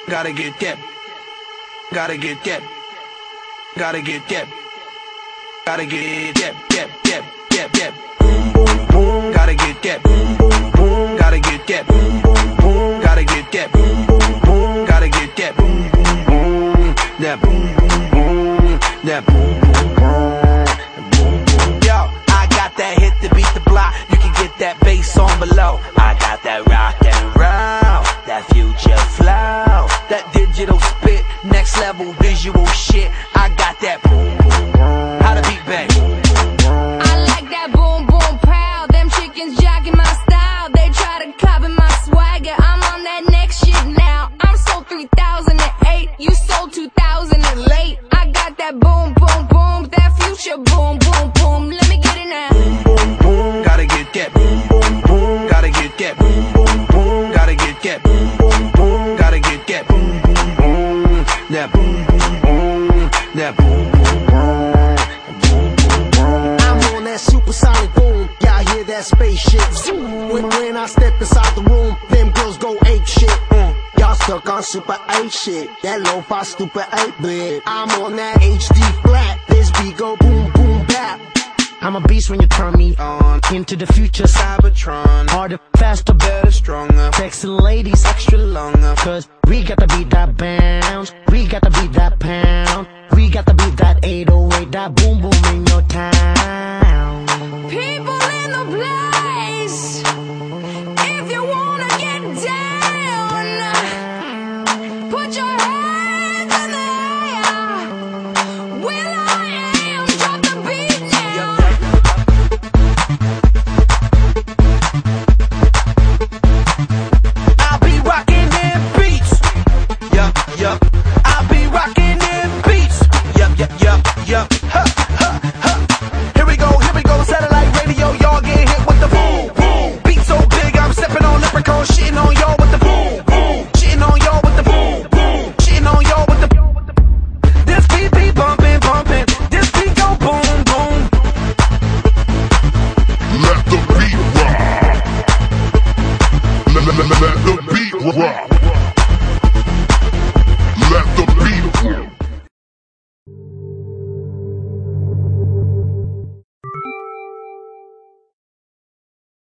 Gotta get that. Gotta get that. Gotta get that. Gotta get that. Boom, boom, boom. Gotta get that. Boom, boom, boom. Gotta get that. Boom, boom, boom. Gotta get that. Boom, boom, boom. Gotta get that. Boom, boom, boom. That boom, boom, boom. That boom, boom, boom. Yo, I got that hit to beat the block. You can get that bass on below. I got that rock and roll, that future flow, that digital spit, next level visual shit. I got that boom, boom, boom. How to beat bang. I like that boom, boom, pow. Them chickens jacking my style. They try to copy my swagger. I'm on that next shit now. I'm sold 3008. You sold 2000 and late. I got that boom, boom, boom. That future boom, boom, boom. Let me get it now. Boom, boom, boom. Gotta get that. Boom, boom, boom. Gotta get that. Boom, boom, boom. Gotta get that. Boom, boom, boom. Gotta get that. Boom, boom, boom. That boom, boom, boom. That boom, boom, boom. I'm on that supersonic boom. Y'all hear that spaceship? Zoom. When I step inside the room, them girls go ape shit. Y'all stuck on super 8 shit. That lo-fi stupid 8-bit. I'm on that HD flat. This beat go boom, boom, bap. I'm a beast when you turn me on. Into the future, Cybertron. Harder, faster, better, stronger. Sexy ladies, extra longer. Cause we got to beat that bounce. We got to beat that pound. We got to beat that 808. That boom, boom in your town. People in the place, if you wanna get down, put your hands in the air. Will I am, drop the beat now. I'll be rocking them beats. Yup, yup. I'll be rocking them beats. Yup, yup, yup, yup. Ha, ha, ha. Here we go, satellite radio. Y'all get hit with the boom, boom. Beat so big, I'm stepping on leprechauns, shitting on y'all with the boom, boom. Shitting on y'all with the boom, boom. Shitting on y'all with the. This beat be bumping, bumping. This beat go boom, boom. Let the beat rock. Let the beat rock.